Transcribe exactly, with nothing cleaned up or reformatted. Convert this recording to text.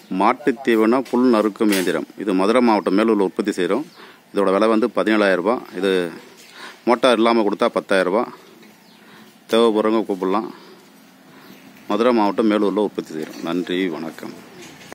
மாட்டுத் தீவன புல் நறுக்கும் இயந்திரம். இது மதுரை மாவட்டம் மேலூரில் உற்பத்தி செய்கிறோம். இதோட விலை வந்து பதினேழாயிரம் ரூபா. இது மோட்டார் இல்லாமல் கொடுத்தா பத்தாயிரம் ரூபா. தேவைப்படுறவங்க கூப்பிடலாம். மதுரை மாவட்டம் மேலூரில் உற்பத்தி செய்கிறோம். நன்றி, வணக்கம்.